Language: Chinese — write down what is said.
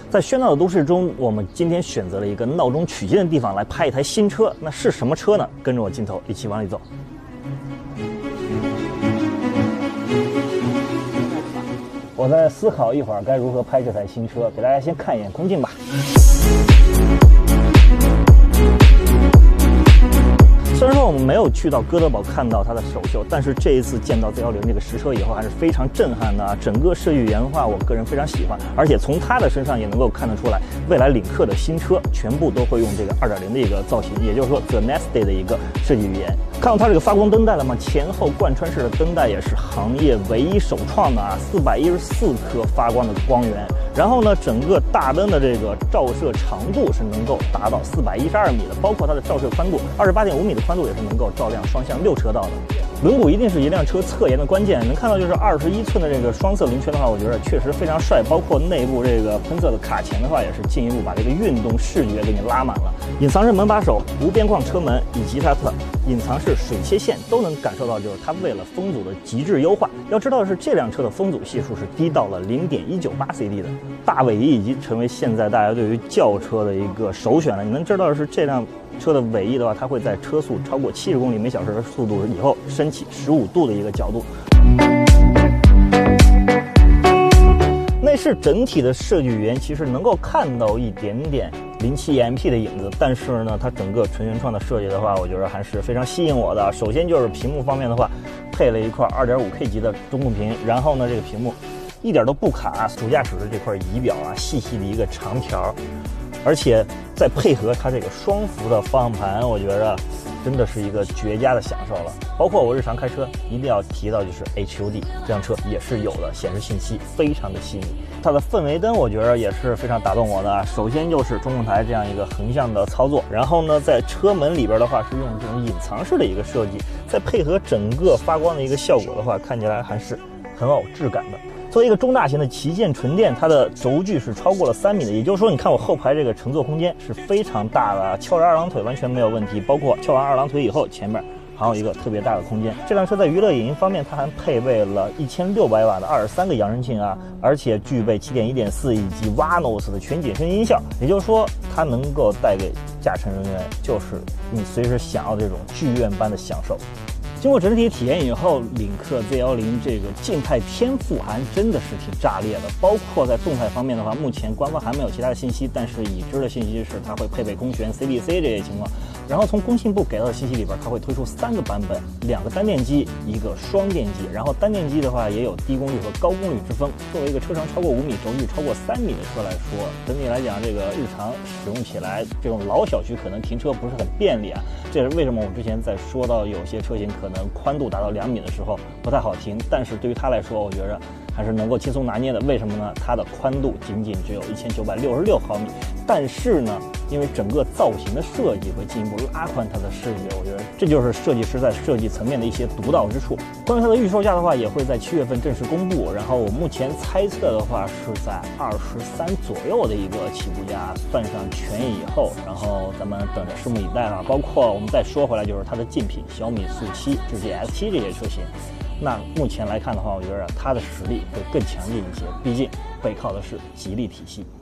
在喧闹的都市中，我们今天选择了一个闹中取静的地方来拍一台新车，那是什么车呢？跟着我镜头一起往里走。我在思考一会儿该如何拍这台新车，给大家先看一眼空镜吧。虽然说我们没有去到哥德堡看到它的首秀，但是这一次见到 Z10这个实车以后，还是非常震撼的啊！整个设计语言的话，我个人非常喜欢，而且从它的身上也能够看得出来，未来领克的新车全部都会用这个2.0的一个造型，也就是说 The Next Day 的一个设计语言。看到它这个发光灯带了吗？前后贯穿式的灯带也是行业唯一首创的啊，414颗发光的光源。然后呢，整个大灯的这个照射长度是能够达到412米的，包括它的照射宽度28.5米的宽度也是能够照亮双向6车道的。轮毂一定是一辆车侧颜的关键，能看到就是21寸的这个双色轮圈的话，我觉得确实非常帅。包括内部这个喷色的卡钳的话，也是进一步把这个运动视觉给你拉满了。隐藏式门把手、无边框车门以及它的隐藏式水切线都能感受到，就是它为了风阻的极致优化。要知道的是，这辆车的风阻系数是低到了0.198 CD 的。大尾翼已经成为现在大家对于轿车的一个首选了。你能知道的是，这辆车的尾翼的话，它会在车速超过70公里每小时的速度以后升起15度的一个角度。内饰整体的设计语言其实能够看到一点点07EMP 的影子，但是呢，它整个纯原创的设计的话，我觉得还是非常吸引我的。首先就是屏幕方面的话，配了一块 2.5K 级的中控屏，然后呢，这个屏幕一点都不卡，主驾驶的这块仪表啊，细细的一个长条，而且再配合它这个双幅的方向盘，我觉得真的是一个绝佳的享受了。包括我日常开车一定要提到就是 HUD， 这辆车也是有的，显示信息非常的细腻。它的氛围灯我觉得也是非常打动我的。首先就是中控台这样一个横向的操作，然后呢，在车门里边的话是用这种隐藏式的一个设计，再配合整个发光的一个效果的话，看起来还是很有质感的。作为一个中大型的旗舰纯电，它的轴距是超过了3米的，也就是说，你看我后排这个乘坐空间是非常大的，翘着二郎腿完全没有问题。包括翘完二郎腿以后，前面还有一个特别大的空间。这辆车在娱乐影音方面，它还配备了1600瓦的23个扬声器啊，而且具备7.1.4以及 Wanos 的全景声音效，也就是说，它能够带给驾乘人员就是你随时想要这种剧院般的享受。经过整体体验以后，领克 Z10这个静态天赋还真的是挺炸裂的。包括在动态方面的话，目前官方还没有其他的信息，但是已知的信息是它会配备空悬 CBC 这些情况。然后从工信部给到的信息里边，它会推出3个版本，2个单电机，1个双电机。然后单电机的话也有低功率和高功率之分。作为一个车长超过5米、轴距超过3米的车来说，整体来讲，这个日常使用起来，这种老小区可能停车不是很便利啊。这是为什么我之前在说到有些车型可能宽度达到2米的时候不太好停，但是对于它来说，我觉得还是能够轻松拿捏的。为什么呢？它的宽度仅仅只有1966毫米，但是呢，因为整个造型的设计会进一步拉宽它的视觉，我觉得这就是设计师在设计层面的一些独到之处。关于它的预售价的话，也会在7月份正式公布。然后我目前猜测的话是在23左右的一个起步价，算上权益以后，然后咱们等着拭目以待了。包括我们再说回来，就是它的竞品小米速7、智界 S7这些车型。那目前来看的话，我觉得它的实力会更强劲一些，毕竟背靠的是吉利体系。